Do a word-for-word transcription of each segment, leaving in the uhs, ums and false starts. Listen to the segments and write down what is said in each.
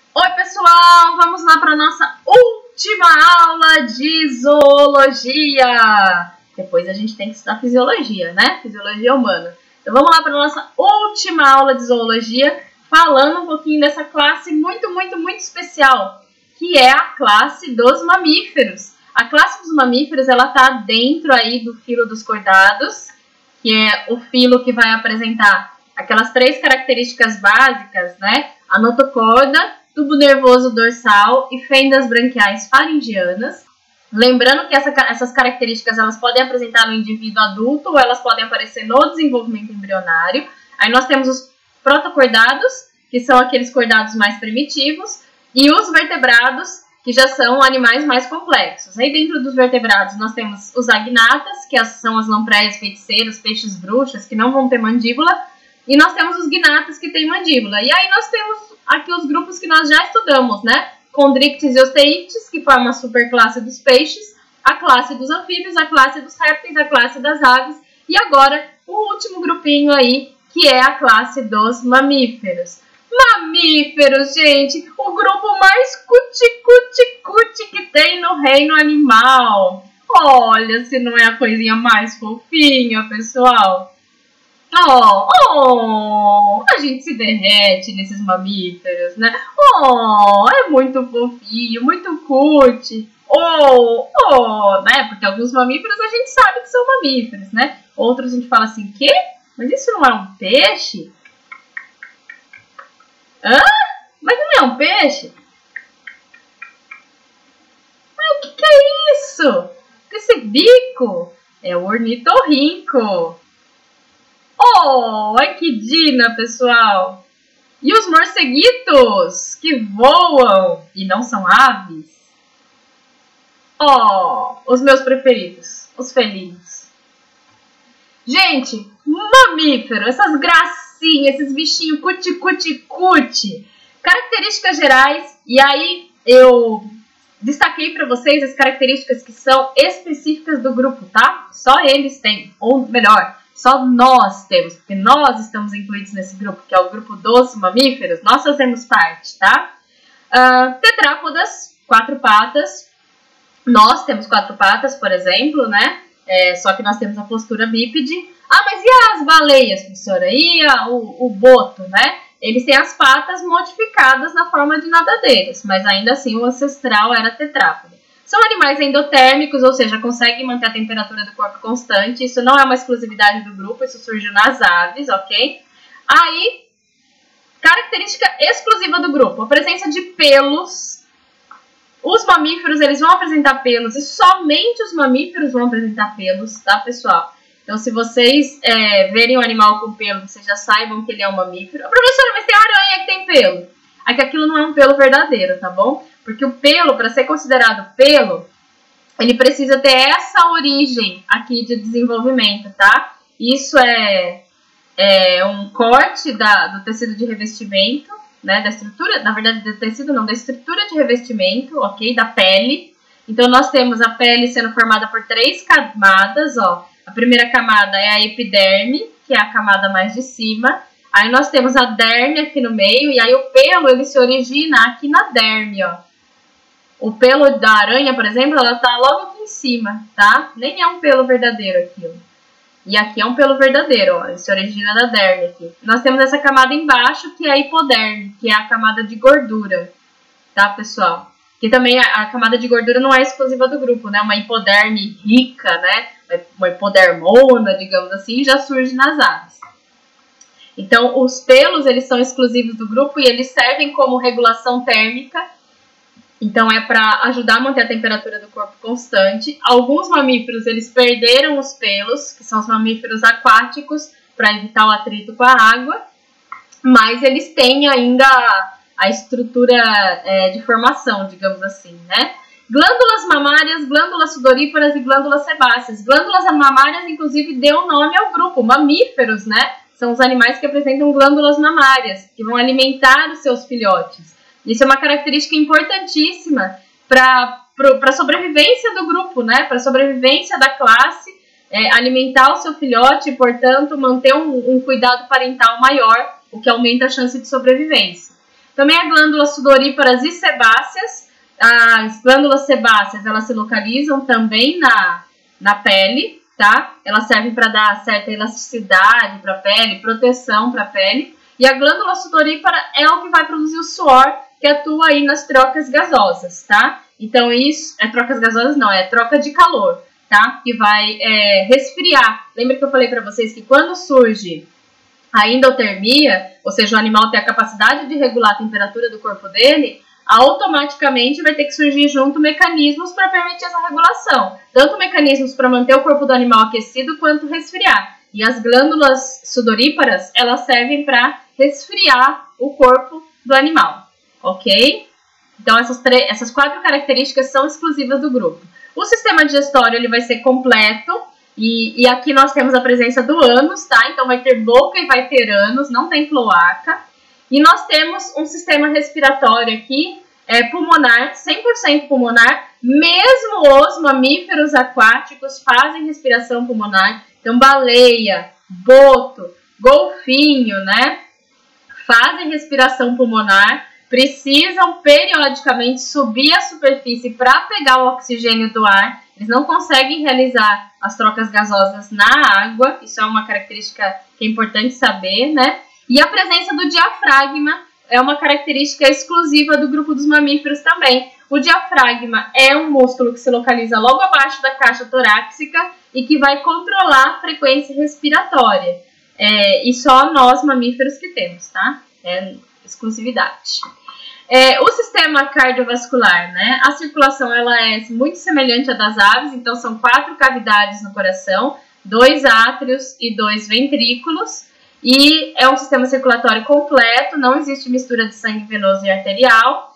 Oi pessoal, vamos lá para a nossa última aula de zoologia. Depois a gente tem que estudar fisiologia, né? Fisiologia humana. Então vamos lá para a nossa última aula de zoologia, falando um pouquinho dessa classe muito, muito, muito especial, que é a classe dos mamíferos. A classe dos mamíferos, ela está dentro aí do filo dos cordados, que é o filo que vai apresentar aquelas três características básicas, né? A notocorda, tubo nervoso dorsal e fendas branquiais faringianas. Lembrando que essa, essas características elas podem apresentar no indivíduo adulto ou elas podem aparecer no desenvolvimento embrionário. Aí nós temos os protocordados, que são aqueles cordados mais primitivos, e os vertebrados, que já são animais mais complexos. Aí dentro dos vertebrados nós temos os agnatas, que são as lampreias feiticeiras, peixes bruxas, que não vão ter mandíbula, e nós temos os gnatas, que têm mandíbula. E aí nós temos aqui os grupos que nós já estudamos, né? Condrictis e Osteites, que formam a superclasse dos peixes, a classe dos anfíbios, a classe dos répteis, a classe das aves, e agora o último grupinho aí, que é a classe dos mamíferos. Mamíferos, gente, o grupo mais cuti-cuti-cuti que tem no reino animal. Olha, se não é a coisinha mais fofinha, pessoal. Oh, oh, a gente se derrete nesses mamíferos, né? Oh, é muito fofinho, muito cuti. Oh, oh, né? Porque alguns mamíferos a gente sabe que são mamíferos, né? Outros a gente fala assim, quê? Mas isso não é um peixe? Hã? Mas não é um peixe? Mas o que, que é isso? Esse bico é o ornitorrinco. Oh, ai que dina, pessoal! E os morceguitos que voam e não são aves? Oh, os meus preferidos, os felinos. Gente, mamífero, essas gracinhas, esses bichinhos cuti-cuti-cuti. Características gerais, e aí eu destaquei para vocês as características que são específicas do grupo, tá? Só eles têm, ou melhor, só nós temos, porque nós estamos incluídos nesse grupo, que é o grupo dos mamíferos, nós fazemos parte, tá? Uh, tetrápodas, quatro patas. Nós temos quatro patas, por exemplo, né? É, só que nós temos a postura bípede. Ah, mas e as baleias, professora? E a, o, o boto, né? Eles têm as patas modificadas na forma de nadadeiras, mas ainda assim o ancestral era tetrápoda. São animais endotérmicos, ou seja, conseguem manter a temperatura do corpo constante. Isso não é uma exclusividade do grupo, isso surgiu nas aves, ok? Aí, característica exclusiva do grupo, a presença de pelos. Os mamíferos, eles vão apresentar pelos, e somente os mamíferos vão apresentar pelos, tá, pessoal? Então, se vocês é, verem um animal com pelo, vocês já saibam que ele é um mamífero. Professora, mas tem aranha que tem pelo. É que aquilo não é um pelo verdadeiro, tá bom? Porque o pelo, para ser considerado pelo, ele precisa ter essa origem aqui de desenvolvimento, tá? Isso é, é um corte da, do tecido de revestimento, né? Da estrutura, na verdade, do tecido não, da estrutura de revestimento, ok? Da pele. Então, nós temos a pele sendo formada por três camadas, ó. A primeira camada é a epiderme, que é a camada mais de cima. Aí nós temos a derme aqui no meio, e aí o pelo, ele se origina aqui na derme, ó. O pelo da aranha, por exemplo, ela tá logo aqui em cima, tá? Nem é um pelo verdadeiro aquilo. E aqui é um pelo verdadeiro, ó. Ele se origina da derme aqui. Nós temos essa camada embaixo, que é a hipoderme, que é a camada de gordura, tá, pessoal? Que também a, a camada de gordura não é exclusiva do grupo, né? Uma hipoderme rica, né? Uma hipodermona, digamos assim, já surge nas aves. Então, os pelos, eles são exclusivos do grupo e eles servem como regulação térmica. Então, é para ajudar a manter a temperatura do corpo constante. Alguns mamíferos, eles perderam os pelos, que são os mamíferos aquáticos, para evitar o atrito com a água. Mas eles têm ainda a estrutura é, de formação, digamos assim, né? Glândulas mamárias, glândulas sudoríparas e glândulas sebáceas. Glândulas mamárias, inclusive, deu nome ao grupo, mamíferos, né? São os animais que apresentam glândulas mamárias, que vão alimentar os seus filhotes. Isso é uma característica importantíssima para a sobrevivência do grupo, né? Para a sobrevivência da classe, é, alimentar o seu filhote e, portanto, manter um, um cuidado parental maior, o que aumenta a chance de sobrevivência. Também a glândula sudoríparas e sebáceas. As glândulas sebáceas, elas se localizam também na, na pele, tá? Elas servem para dar certa elasticidade para a pele, proteção para a pele. E a glândula sudorípara é o que vai produzir o suor, que atua aí nas trocas gasosas, tá? Então isso, é trocas gasosas não, é troca de calor, tá? Que vai é, resfriar. Lembra que eu falei para vocês que quando surge a endotermia, ou seja, o animal tem a capacidade de regular a temperatura do corpo dele, automaticamente vai ter que surgir junto mecanismos para permitir essa regulação. Tanto mecanismos para manter o corpo do animal aquecido, quanto resfriar. E as glândulas sudoríparas, elas servem para resfriar o corpo do animal, ok? Então, essas, essas quatro características são exclusivas do grupo. O sistema digestório, ele vai ser completo, e, e aqui nós temos a presença do ânus, tá? Então, vai ter boca e vai ter ânus, não tem cloaca. E nós temos um sistema respiratório aqui, é, pulmonar, cem por cento pulmonar, mesmo os mamíferos aquáticos fazem respiração pulmonar. Então, baleia, boto, golfinho, né, fazem respiração pulmonar, precisam periodicamente subir a superfície para pegar o oxigênio do ar. Eles não conseguem realizar as trocas gasosas na água, isso é uma característica que é importante saber, né? E a presença do diafragma é uma característica exclusiva do grupo dos mamíferos também. O diafragma é um músculo que se localiza logo abaixo da caixa torácica e que vai controlar a frequência respiratória. É, e só nós, mamíferos, que temos, tá? É exclusividade. É, o sistema cardiovascular, né? A circulação ela é muito semelhante à das aves, então são quatro cavidades no coração, dois átrios e dois ventrículos. E é um sistema circulatório completo, não existe mistura de sangue venoso e arterial.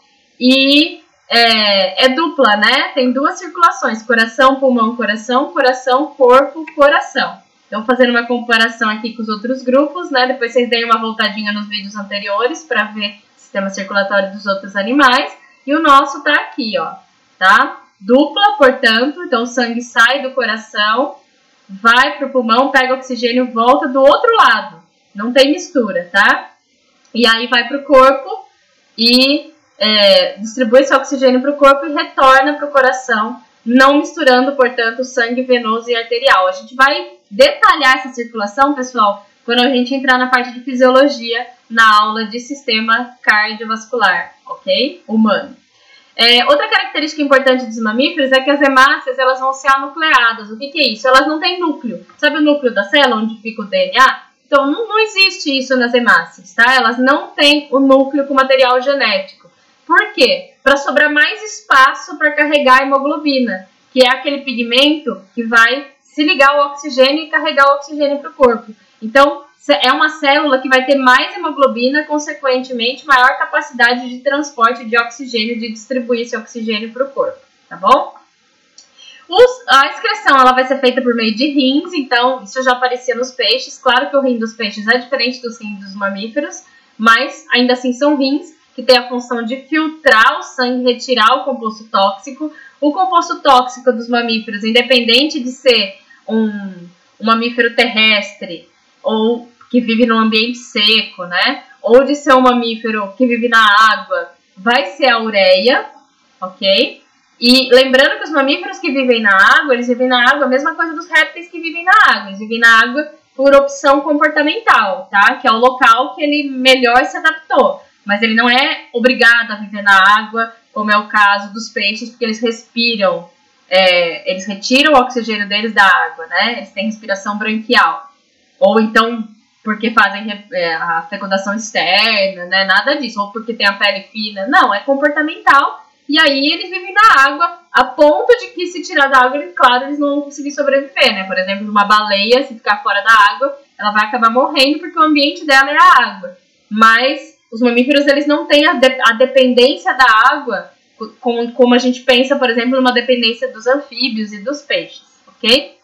E é, é dupla, né? Tem duas circulações, coração, pulmão, coração, coração, corpo, coração. Então, fazendo uma comparação aqui com os outros grupos, né? Depois vocês deem uma voltadinha nos vídeos anteriores para ver o sistema circulatório dos outros animais. E o nosso tá aqui, ó, tá? Dupla, portanto, então o sangue sai do coração, vai pro pulmão, pega oxigênio, volta do outro lado. Não tem mistura, tá? E aí vai pro corpo e é, distribui esse oxigênio pro corpo e retorna pro coração, não misturando, portanto, o sangue venoso e arterial. A gente vai detalhar essa circulação, pessoal, quando a gente entrar na parte de fisiologia, na aula de sistema cardiovascular, ok? Humano. É, outra característica importante dos mamíferos é que as hemácias elas vão ser anucleadas. O que, que é isso? Elas não têm núcleo. Sabe o núcleo da célula, onde fica o D N A? Então, não, não existe isso nas hemácias, tá? Elas não têm o núcleo com material genético. Por quê? Para sobrar mais espaço para carregar a hemoglobina, que é aquele pigmento que vai se ligar ao oxigênio e carregar o oxigênio para o corpo. Então, é uma célula que vai ter mais hemoglobina, consequentemente, maior capacidade de transporte de oxigênio, de distribuir esse oxigênio para o corpo, tá bom? Os, a excreção ela vai ser feita por meio de rins, então isso já aparecia nos peixes. Claro que o rim dos peixes é diferente dos rins dos mamíferos, mas ainda assim são rins que têm a função de filtrar o sangue, retirar o composto tóxico. O composto tóxico dos mamíferos, independente de ser um, um mamífero terrestre ou que vive num ambiente seco, né? Ou de ser um mamífero que vive na água, vai ser a ureia, ok? E lembrando que os mamíferos que vivem na água, eles vivem na água, a mesma coisa dos répteis que vivem na água. Eles vivem na água por opção comportamental, tá? Que é o local que ele melhor se adaptou. Mas ele não é obrigado a viver na água, como é o caso dos peixes, porque eles respiram, é, eles retiram o oxigênio deles da água, né? Eles têm respiração branquial. Ou então, porque fazem é, a fecundação externa, né? Nada disso. Ou porque tem a pele fina. Não, é comportamental. E aí eles vivem na água, a ponto de que se tirar da água, eles, claro, eles não vão conseguir sobreviver, né? Por exemplo, uma baleia, se ficar fora da água, ela vai acabar morrendo porque o ambiente dela é a água. Mas os mamíferos, eles não têm a, de, a dependência da água, como, como a gente pensa, por exemplo, numa dependência dos anfíbios e dos peixes, ok?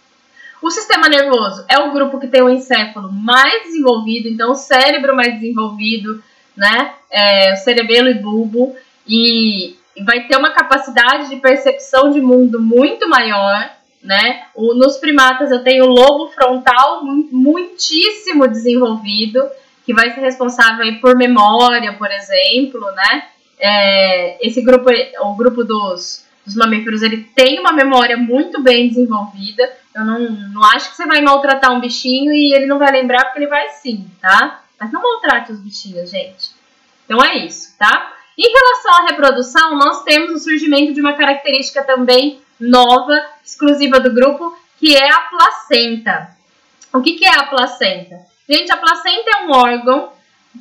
O sistema nervoso é o grupo que tem o encéfalo mais desenvolvido, então o cérebro mais desenvolvido, né? É, o cerebelo e bulbo. E vai ter uma capacidade de percepção de mundo muito maior, né? O, nos primatas eu tenho o lobo frontal muitíssimo desenvolvido, que que vai ser responsável aí por memória, por exemplo, né? É, esse grupo, o grupo dos, dos mamíferos, ele tem uma memória muito bem desenvolvida. Eu não, não acho que você vai maltratar um bichinho e ele não vai lembrar, porque ele vai sim, tá? Mas não maltrate os bichinhos, gente. Então é isso, tá? Em relação à reprodução, nós temos o surgimento de uma característica também nova, exclusiva do grupo, que é a placenta. O que, que é a placenta? Gente, a placenta é um órgão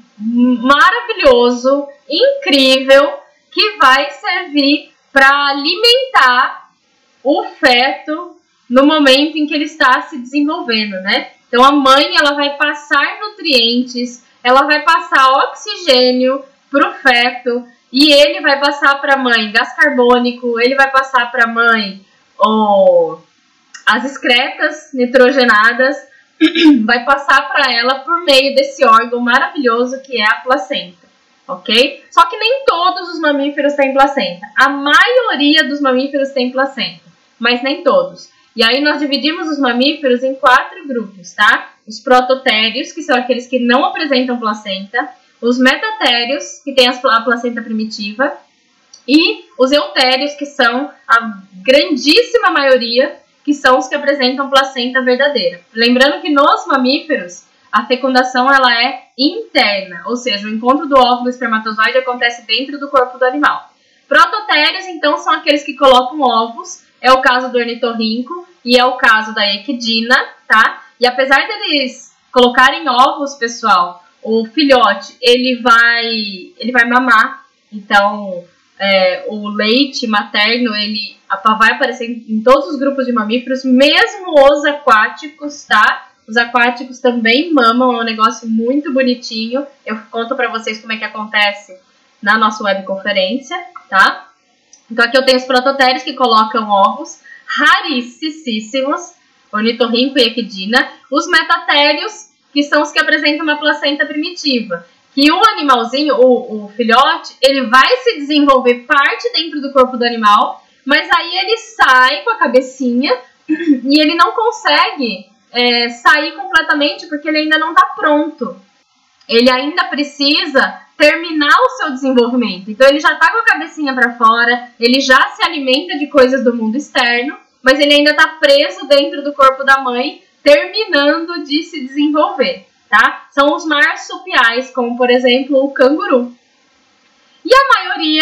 maravilhoso, incrível, que vai servir para alimentar o feto no momento em que ele está se desenvolvendo, né? Então a mãe, ela vai passar nutrientes, ela vai passar oxigênio para o feto e ele vai passar para a mãe gás carbônico, ele vai passar para a mãe oh, as excretas nitrogenadas, vai passar para ela por meio desse órgão maravilhoso que é a placenta, ok? Só que nem todos os mamíferos têm placenta. A maioria dos mamíferos tem placenta, mas nem todos. E aí nós dividimos os mamíferos em quatro grupos, tá? Os prototérios, que são aqueles que não apresentam placenta, os metatérios, que têm a placenta primitiva, e os eutérios, que são a grandíssima maioria, que são os que apresentam placenta verdadeira. Lembrando que nos mamíferos, a fecundação ela é interna, ou seja, o encontro do óvulo e espermatozoide acontece dentro do corpo do animal. Prototérios, então, são aqueles que colocam ovos, é o caso do ornitorrinco e é o caso da equidna, tá? E apesar deles colocarem ovos, pessoal, o filhote, ele vai, ele vai mamar, então é, o leite materno, ele vai aparecer em todos os grupos de mamíferos, mesmo os aquáticos, tá? Os aquáticos também mamam, é um negócio muito bonitinho. Eu conto pra vocês como é que acontece na nossa webconferência, tá? Então aqui eu tenho os prototérios que colocam ovos, raríssimos, ornitorrinco e equidna. Os metatérios, que são os que apresentam uma placenta primitiva. Que o animalzinho, o, o filhote, ele vai se desenvolver parte dentro do corpo do animal, mas aí ele sai com a cabecinha e ele não consegue é, sair completamente porque ele ainda não está pronto. Ele ainda precisa terminar o seu desenvolvimento. Então ele já está com a cabecinha para fora, ele já se alimenta de coisas do mundo externo, mas ele ainda está preso dentro do corpo da mãe, terminando de se desenvolver, tá? São os marsupiais, como por exemplo o canguru. E a maioria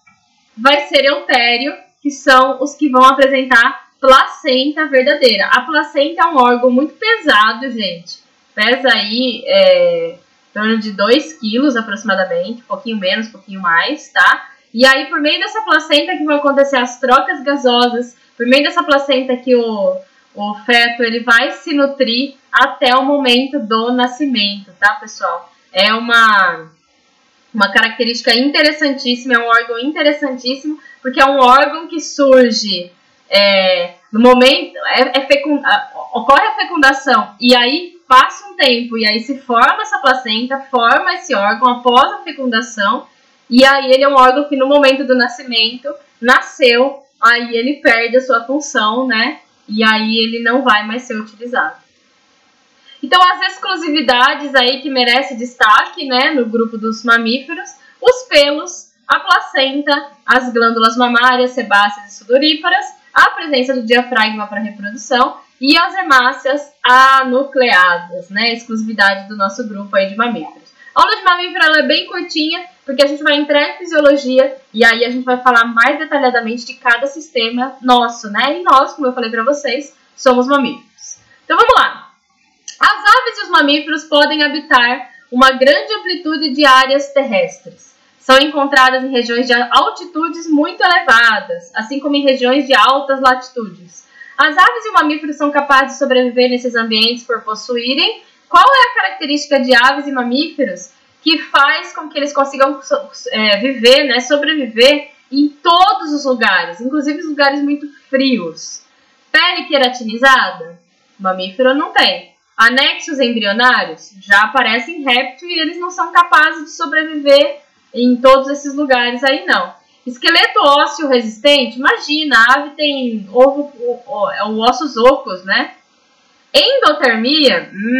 vai ser eutério, que são os que vão apresentar placenta verdadeira. A placenta é um órgão muito pesado, gente. Pesa aí é, em torno de dois quilos aproximadamente, um pouquinho menos, um pouquinho mais, tá? E aí, por meio dessa placenta que vão acontecer as trocas gasosas, por meio dessa placenta que o, o feto ele vai se nutrir até o momento do nascimento, tá, pessoal? É uma, uma característica interessantíssima, é um órgão interessantíssimo, porque é um órgão que surge é, no momento, é, é fecund, ocorre a fecundação, e aí passa um tempo, e aí se forma essa placenta, forma esse órgão após a fecundação, e aí ele é um órgão que no momento do nascimento, nasceu, aí ele perde a sua função, né? E aí ele não vai mais ser utilizado. Então, as exclusividades aí que merece destaque, né, no grupo dos mamíferos, os pelos, a placenta, as glândulas mamárias, sebáceas e sudoríparas, a presença do diafragma para reprodução e as hemácias anucleadas, né, exclusividade do nosso grupo aí de mamíferos. A aula de mamífero ela é bem curtinha, porque a gente vai entrar em fisiologia e aí a gente vai falar mais detalhadamente de cada sistema nosso, né? E nós, como eu falei para vocês, somos mamíferos. Então vamos lá. As aves e os mamíferos podem habitar uma grande amplitude de áreas terrestres. São encontradas em regiões de altitudes muito elevadas, assim como em regiões de altas latitudes. As aves e os mamíferos são capazes de sobreviver nesses ambientes por possuírem. Qual é a característica de aves e mamíferos que faz com que eles consigam é, viver, né, sobreviver em todos os lugares, inclusive os lugares muito frios? Pele queratinizada? Mamífero não tem. Anexos embrionários? Já aparecem réptil e eles não são capazes de sobreviver em todos esses lugares aí, não. Esqueleto ósseo resistente? Imagina, a ave tem ovo, o, o, ossos ocos, né? Endotermia? Hum,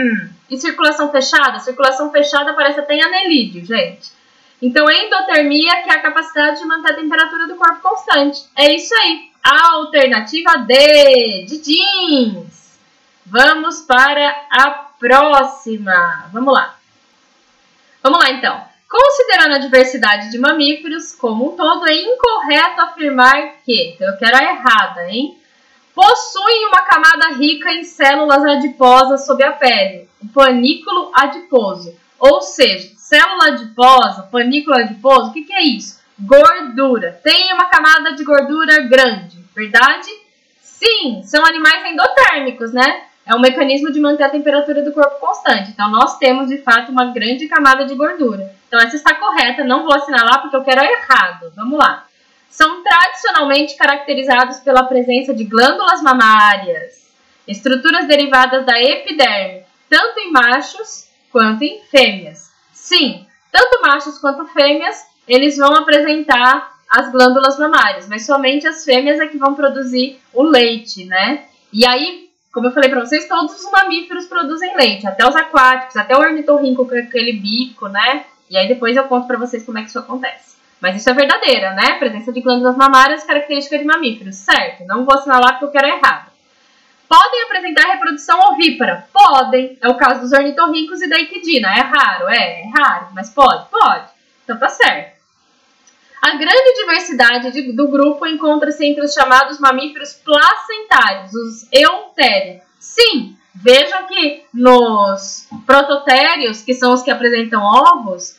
E circulação fechada? Circulação fechada parece até em anelídeo, gente. Então, endotermia, que é a capacidade de manter a temperatura do corpo constante. É isso aí. Alternativa D, de jeans. Vamos para a próxima. Vamos lá. Vamos lá, então. Considerando a diversidade de mamíferos como um todo, é incorreto afirmar que, então eu quero a errada, hein? Possuem uma camada rica em células adiposas sob a pele, o panículo adiposo. Ou seja, célula adiposa, panículo adiposo, o que, que é isso? Gordura. Tem uma camada de gordura grande, verdade? Sim, são animais endotérmicos, né? É um mecanismo de manter a temperatura do corpo constante. Então, nós temos, de fato, uma grande camada de gordura. Então, essa está correta. Não vou assinalar porque eu quero errado. Vamos lá. São tradicionalmente caracterizados pela presença de glândulas mamárias, estruturas derivadas da epiderme, tanto em machos quanto em fêmeas. Sim, tanto machos quanto fêmeas, eles vão apresentar as glândulas mamárias, mas somente as fêmeas é que vão produzir o leite, né? E aí, como eu falei para vocês, todos os mamíferos produzem leite, até os aquáticos, até o ornitorrinco com aquele bico, né? E aí depois eu conto para vocês como é que isso acontece. Mas isso é verdadeira, né? Presença de glândulas mamárias, característica de mamíferos, certo? Não vou assinalar porque eu quero errado. Podem apresentar reprodução ovípara? Podem. É o caso dos ornitorrincos e da equidna. É raro? É, é raro. Mas pode? Pode. Então tá certo. A grande diversidade de, do grupo encontra-se entre os chamados mamíferos placentários, os eutérios. Sim, vejam que nos prototérios, que são os que apresentam ovos,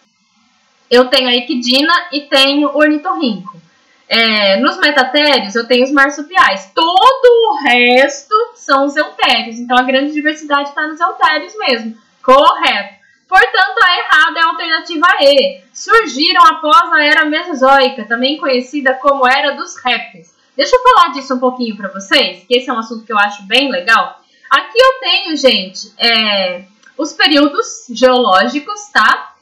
eu tenho a equidna e tenho o ornitorrinco. É, nos metatérios, eu tenho os marsupiais. Todo o resto são os eutérios. Então, a grande diversidade está nos eutérios mesmo. Correto. Portanto, a errada é a alternativa E. Surgiram após a Era Mesozoica, também conhecida como Era dos Répteis. Deixa eu falar disso um pouquinho para vocês, que esse é um assunto que eu acho bem legal. Aqui eu tenho, gente, é, os períodos geológicos, tá?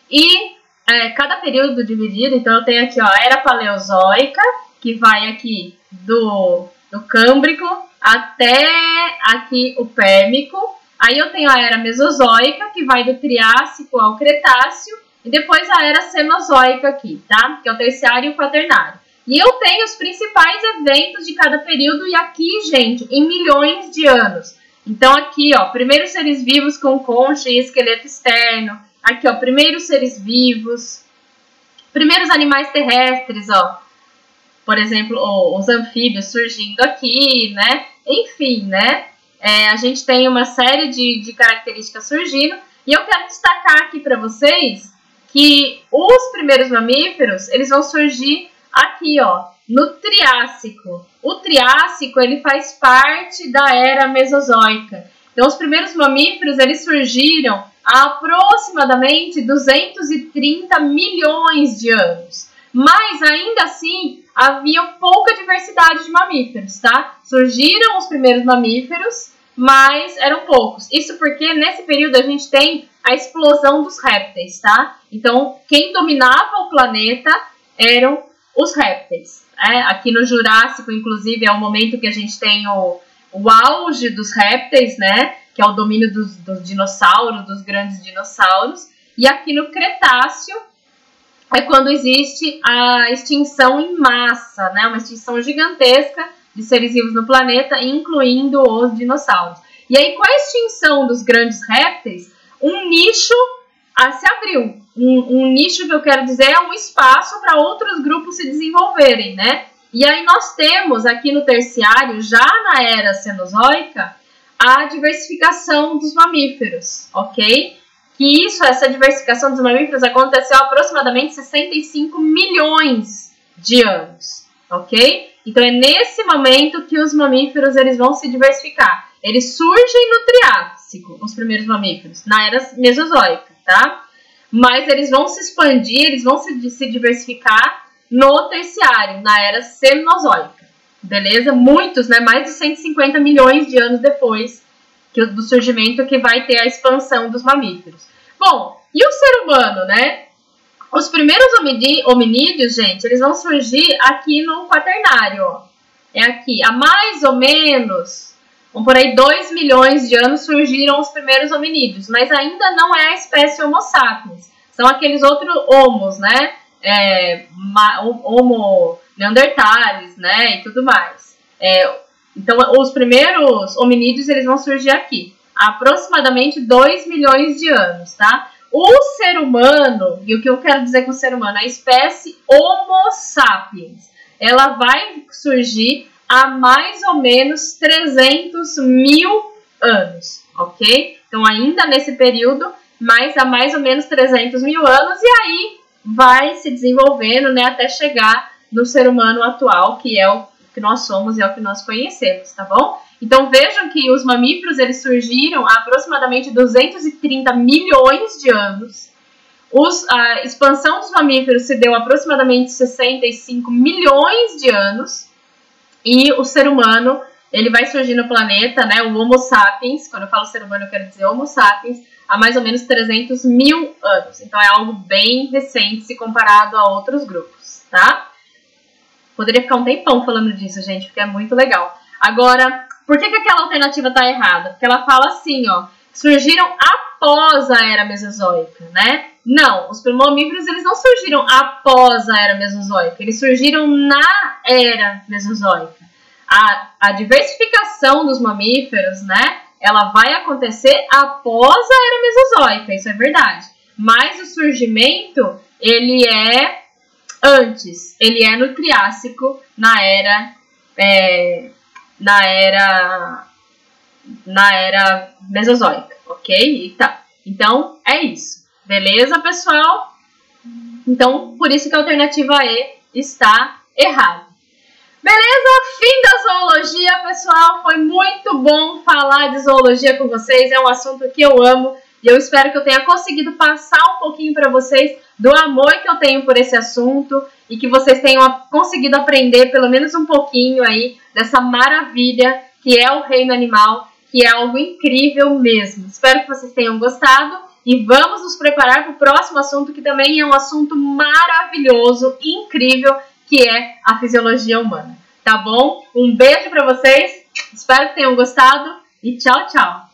E é, cada período dividido, então eu tenho aqui, ó, a Era Paleozoica, que vai aqui do, do Câmbrico até aqui o Pérmico. Aí eu tenho a Era Mesozoica, que vai do Triássico ao Cretáceo, e depois a Era Cenozoica aqui, tá? Que é o Terciário e o Quaternário. E eu tenho os principais eventos de cada período, e aqui, gente, em milhões de anos. Então aqui, ó, primeiros seres vivos com concha e esqueleto externo. Aqui, ó, primeiros seres vivos. Primeiros animais terrestres, ó. Por exemplo, ó, os anfíbios surgindo aqui, né? Enfim, né? É, a gente tem uma série de, de características surgindo. E eu quero destacar aqui para vocês que os primeiros mamíferos, eles vão surgir aqui, ó, no Triássico. O Triássico, ele faz parte da Era Mesozoica. Então, os primeiros mamíferos, eles surgiram há aproximadamente duzentos e trinta milhões de anos. Mas, ainda assim, havia pouca diversidade de mamíferos, tá? Surgiram os primeiros mamíferos, mas eram poucos. Isso porque, nesse período, a gente tem a explosão dos répteis, tá? Então, quem dominava o planeta eram os répteis. É, aqui no Jurássico, inclusive, é o momento que a gente tem o, o auge dos répteis, né? Que é o domínio dos, dos dinossauros, dos grandes dinossauros. E aqui no Cretáceo é quando existe a extinção em massa, né? Uma extinção gigantesca de seres vivos no planeta, incluindo os dinossauros. E aí, com a extinção dos grandes répteis, um nicho ah, se abriu. Um, um nicho que eu quero dizer é um espaço para outros grupos se desenvolverem, né? E aí nós temos aqui no Terciário, já na Era Cenozoica, a diversificação dos mamíferos, ok? Que isso, essa diversificação dos mamíferos aconteceu há aproximadamente sessenta e cinco milhões de anos, ok? Então é nesse momento que os mamíferos eles vão se diversificar. Eles surgem no Triássico, os primeiros mamíferos, na Era Mesozoica, tá? Mas eles vão se expandir, eles vão se, se diversificar no Terciário, na Era Cenozoica, beleza? Muitos, né? Mais de cento e cinquenta milhões de anos depois que, do surgimento que vai ter a expansão dos mamíferos. Bom, e o ser humano, né? Os primeiros hominídeos, gente, eles vão surgir aqui no Quaternário, ó. É aqui, há mais ou menos vamos por aí, dois milhões de anos surgiram os primeiros hominídeos, mas ainda não é a espécie Homo sapiens. São aqueles outros homos, né? É, homo neandertales, né? E tudo mais. É, então, os primeiros hominídeos, eles vão surgir aqui. Há aproximadamente dois milhões de anos, tá? O ser humano, e o que eu quero dizer com o ser humano, a espécie Homo sapiens, ela vai surgir há mais ou menos trezentos mil anos, ok? Então, ainda nesse período, mas há mais ou menos trezentos mil anos, e aí vai se desenvolvendo, né, até chegar no ser humano atual, que é o que nós somos e é o que nós conhecemos, tá bom? Então, vejam que os mamíferos, eles surgiram há aproximadamente duzentos e trinta milhões de anos. Os, a expansão dos mamíferos se deu há aproximadamente sessenta e cinco milhões de anos. E o ser humano, ele vai surgir no planeta, né, o Homo sapiens, quando eu falo ser humano eu quero dizer Homo sapiens, há mais ou menos trezentos mil anos. Então é algo bem recente se comparado a outros grupos, tá? Poderia ficar um tempão falando disso, gente, porque é muito legal. Agora, por que que aquela alternativa está errada? Porque ela fala assim, ó, surgiram após a Era Mesozoica, né? Não, os mamíferos, eles não surgiram após a Era Mesozoica, eles surgiram na Era Mesozoica. A, a diversificação dos mamíferos, né, ela vai acontecer após a Era Mesozoica, isso é verdade. Mas o surgimento, ele é antes, ele é no Triássico, na Era, é, na Era, na Era Mesozoica, ok? E tá. Então, é isso. Beleza, pessoal? Então, por isso que a alternativa E está errada. Beleza? Fim da zoologia, pessoal. Foi muito bom falar de zoologia com vocês. É um assunto que eu amo. E eu espero que eu tenha conseguido passar um pouquinho para vocês do amor que eu tenho por esse assunto. E que vocês tenham conseguido aprender pelo menos um pouquinho aí dessa maravilha que é o reino animal. Que é algo incrível mesmo. Espero que vocês tenham gostado. E vamos nos preparar para o próximo assunto, que também é um assunto maravilhoso, incrível, que é a fisiologia humana. Tá bom? Um beijo para vocês, espero que tenham gostado e tchau, tchau!